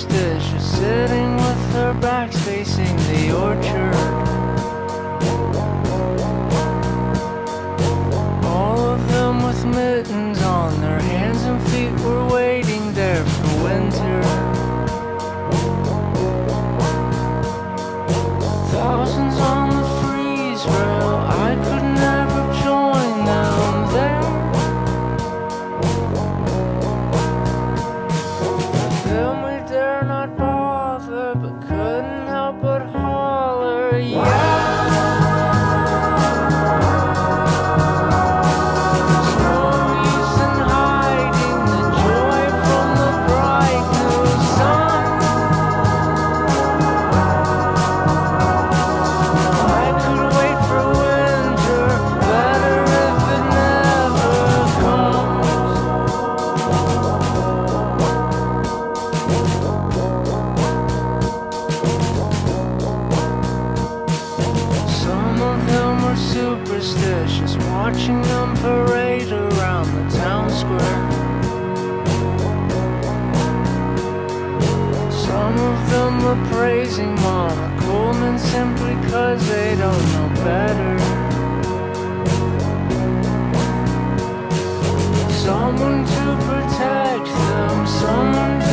superstitious, sitting with her backs facing the orchard. All of them with mittens on their hands and feet were waiting there for winter. Thousands on the freeze rail, I could never join them there. Then we dare not bother, but couldn't help but holler, yeah. Superstitious, watching them parade around the town square. Some of them were praising Mama Coleman simply 'cause they don't know better. Someone to protect them, someone to